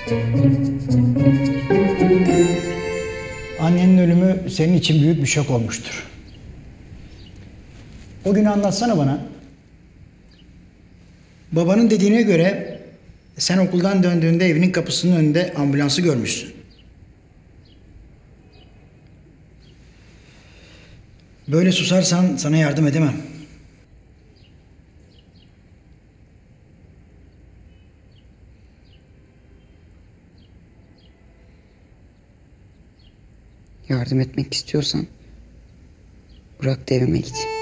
Annenin ölümü senin için büyük bir şok olmuştur. O günü anlatsana bana. Babanın dediğine göre sen okuldan döndüğünde evinin kapısının önünde ambulansı görmüşsün. Böyle susarsan sana yardım edemem. Yardım etmek istiyorsan bırak da evime git.